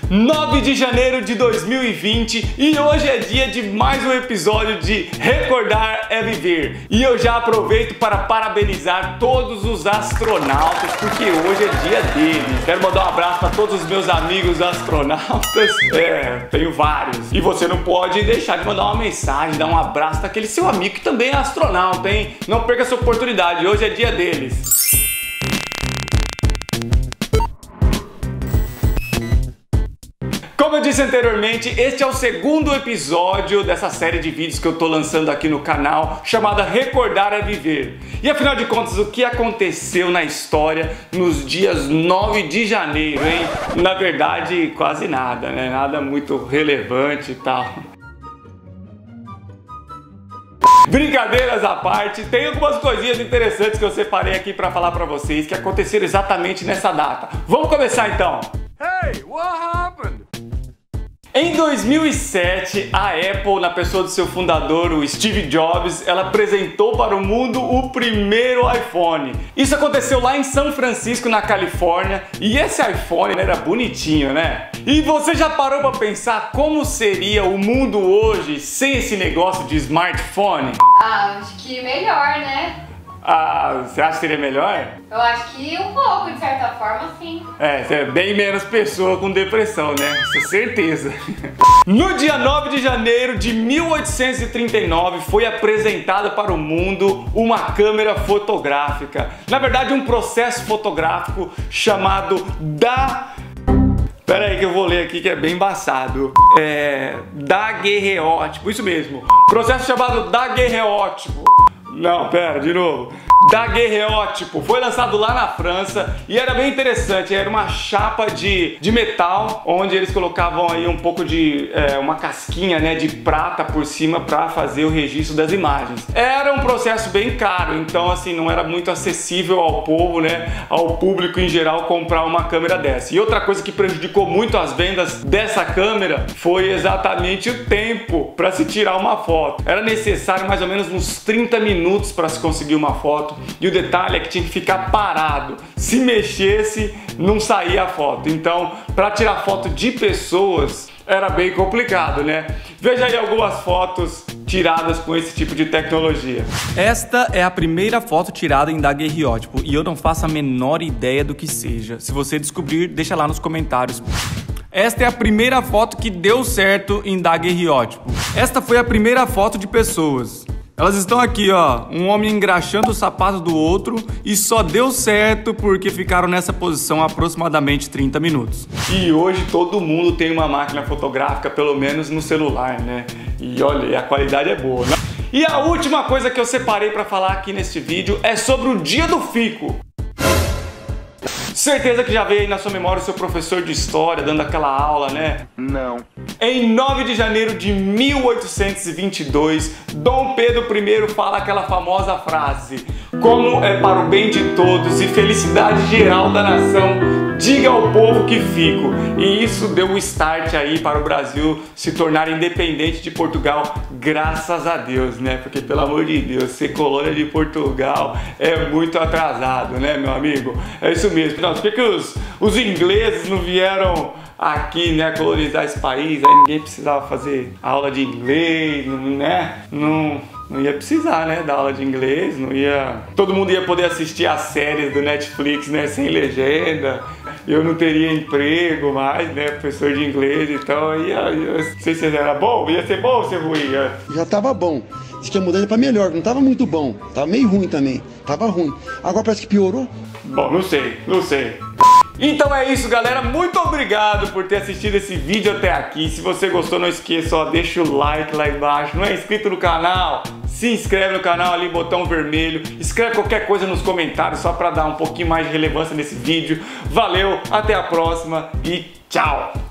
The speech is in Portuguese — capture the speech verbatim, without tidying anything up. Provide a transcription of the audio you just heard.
nove de janeiro de dois mil e vinte e hoje é dia de mais um episódio de Recordar é Viver. E eu já aproveito para parabenizar todos os astronautas, porque hoje é dia deles. Quero mandar um abraço para todos os meus amigos astronautas. É, tenho vários. E você não pode deixar de mandar uma mensagem, dar um abraço daquele seu amigo que também é astronauta, hein? Não perca essa oportunidade, hoje é dia deles. Como eu disse anteriormente, este é o segundo episódio dessa série de vídeos que eu tô lançando aqui no canal, chamada Recordar é Viver. E afinal de contas, o que aconteceu na história nos dias nove de janeiro, hein? Na verdade, quase nada, né? Nada muito relevante e tal. Brincadeiras à parte, tem algumas coisinhas interessantes que eu separei aqui pra falar pra vocês que aconteceram exatamente nessa data. Vamos começar então! Hey, what happened? Em dois mil e sete, a Apple, na pessoa do seu fundador, o Steve Jobs, ela apresentou para o mundo o primeiro iPhone. Isso aconteceu lá em São Francisco, na Califórnia, e esse iPhone era bonitinho, né? E você já parou para pensar como seria o mundo hoje sem esse negócio de smartphone? Ah, acho que melhor, né? Ah, você acha que seria melhor? Eu acho que um pouco, de certa forma, sim. É, é bem menos pessoa com depressão, né? Isso é certeza. No dia nove de janeiro de mil oitocentos e trinta e nove foi apresentada para o mundo uma câmera fotográfica. Na verdade, um processo fotográfico chamado da... Pera aí que eu vou ler aqui que é bem embaçado. É... daguerreótipo, isso mesmo. Processo chamado daguerreótipo. Não, pera, de novo. Daguerreótipo. Foi lançado lá na França e era bem interessante. Era uma chapa de, de metal, onde eles colocavam aí um pouco de... É, uma casquinha, né, de prata por cima para fazer o registro das imagens. Era um processo bem caro, então assim, não era muito acessível ao povo, né, ao público em geral comprar uma câmera dessa. E outra coisa que prejudicou muito as vendas dessa câmera foi exatamente o tempo para se tirar uma foto. Era necessário mais ou menos uns trinta minutos para se conseguir uma foto. E o detalhe é que tinha que ficar parado. Se mexesse, não saía a foto. Então, para tirar foto de pessoas, era bem complicado, né? Veja aí algumas fotos tiradas com esse tipo de tecnologia. Esta é a primeira foto tirada em daguerreótipo e eu não faço a menor ideia do que seja. Se você descobrir, deixa lá nos comentários. Esta é a primeira foto que deu certo em daguerreótipo. Esta foi a primeira foto de pessoas. Elas estão aqui, ó, um homem engraxando o sapato do outro e só deu certo porque ficaram nessa posição aproximadamente trinta minutos. E hoje todo mundo tem uma máquina fotográfica, pelo menos no celular, né? E olha, a qualidade é boa, né? E a última coisa que eu separei para falar aqui neste vídeo é sobre o dia do fico. Certeza que já veio aí na sua memória o seu professor de história dando aquela aula, né? Não. Em nove de janeiro de mil oitocentos e vinte e dois, Dom Pedro primeiro fala aquela famosa frase: como é para o bem de todos e felicidade geral da nação, diga ao povo que fico. E isso deu um start aí para o Brasil se tornar independente de Portugal, graças a Deus, né? Porque, pelo amor de Deus, ser colônia de Portugal é muito atrasado, né, meu amigo? É isso mesmo. Não, por que os, os ingleses não vieram aqui, né, colonizar esse país? Aí ninguém precisava fazer aula de inglês, né? Não... Não ia precisar, né, dar aula de inglês, não ia... Todo mundo ia poder assistir as séries do Netflix, né, sem legenda. Eu não teria emprego mais, né, professor de inglês, então ia... ia não sei se era bom, ia ser bom ou ser ruim? Ia... Já tava bom. Diz que ia mudando pra melhor, não tava muito bom. Tava meio ruim também, tava ruim. Agora parece que piorou. Bom, não sei, não sei. Então é isso, galera, muito obrigado por ter assistido esse vídeo até aqui. Se você gostou, não esqueça, ó, deixa o like lá embaixo. Não é inscrito no canal? Se inscreve no canal ali, botão vermelho. Escreve qualquer coisa nos comentários só para dar um pouquinho mais de relevância nesse vídeo. Valeu, até a próxima e tchau!